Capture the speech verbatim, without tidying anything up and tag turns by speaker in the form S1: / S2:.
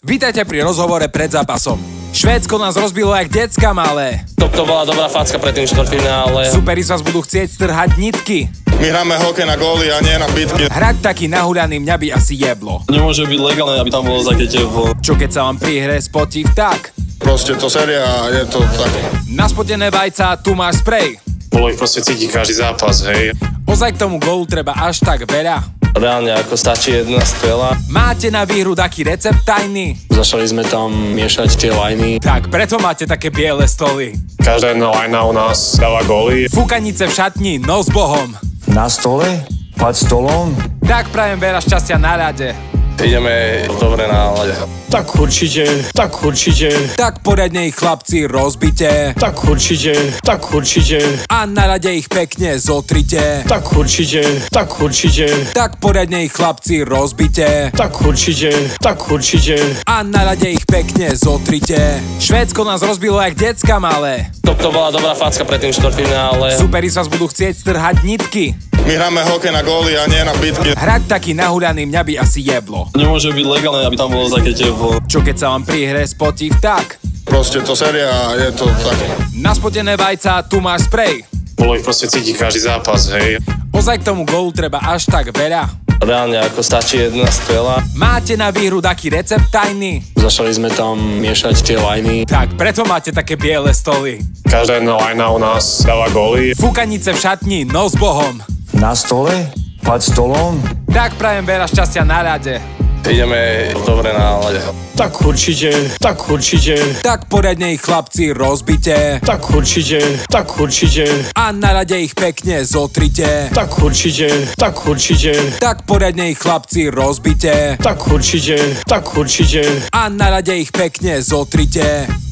S1: Vítajte pri rozhovore pred zápasom. Švédsko nás rozbilo jak decka malé.
S2: To, to bola dobrá facka pred tým štvrťfinále.
S1: Superi z vás budú chcieť strhať nitky.
S3: My hráme hokej na góly a nie na bitky.
S1: Hrať taký nahuľaný mňa by asi jeblo.
S2: Nemôže byť legálne, aby tam bolo zaketevo.
S1: Čo keď sa vám pri hre spotí vták?
S3: Proste to séria a je to také.
S1: Naspotené vajca, tu máš sprej.
S4: Bolo ich proste cítiť každý zápas, hej.
S1: Ozaj k tomu gólu treba až tak veľa.
S2: Reálne ako stačí jedna strela.
S1: Máte na výhru taký recept tajný?
S2: Začali sme tam miešať tie lajny.
S1: Tak preto máte také biele stoly.
S4: Každá jedna lajna u nás dáva góly.
S1: Fúkanice v šatni, no s Bohom.
S5: Na stole? Pod stolom?
S1: Tak prajem veľa šťastia na rade.
S2: Ideme v dobre nálade.
S6: Tak určite, tak určite,
S1: Tak poriadne ich chlapci rozbite.
S6: tak určite, tak určite,
S1: A na rade ich pekne zotrite.
S6: tak určite, tak určite,
S1: Tak poriadne ich chlapci rozbite.
S6: tak určite, tak určite,
S1: A na rade ich pekne zotrite. Švédsko nás rozbilo jak decka malé.
S2: To, to bola dobrá facka pred tým štvrťfinále.
S1: Superi z vás budú chcieť strhať nitky.
S3: My hráme hokej na góly a nie na bitky.
S1: Hrať taký nahuľaný mňa by asi jeblo.
S2: Nemôže byť legálne, aby tam bolo zaketevo.
S1: Čo keď sa vám pri hre spotí vták?
S3: Proste to séria a je to také.
S1: Naspotené vajca, tu máš sprej.
S4: Bolo ich proste cítiť každý zápas, hej.
S1: Ozaj k tomu gólu treba až tak veľa.
S2: Reálne ako stačí jedna strela.
S1: Máte na výhru taký recept tajný?
S2: Začali sme tam miešať tie lajny.
S1: Tak preto máte také biele stoly.
S4: Každá jedna lajna u nás dáva góly.
S1: Fúkanice v šatni, no s Bohom.
S5: Na stole? Pod stolom?
S1: Tak prajem veľa šťastia na rade.
S2: Ideme v dobre nálade.
S6: tak určite, tak určite,
S1: Tak poriadne ich chlapci rozbite.
S6: tak určite, tak určite,
S1: A na rade ich pekne zotrite.
S6: tak určite, tak určite,
S1: Tak poriadne ich chlapci rozbite.
S6: tak určite, tak určite.
S1: A na rade ich pekne zotrite.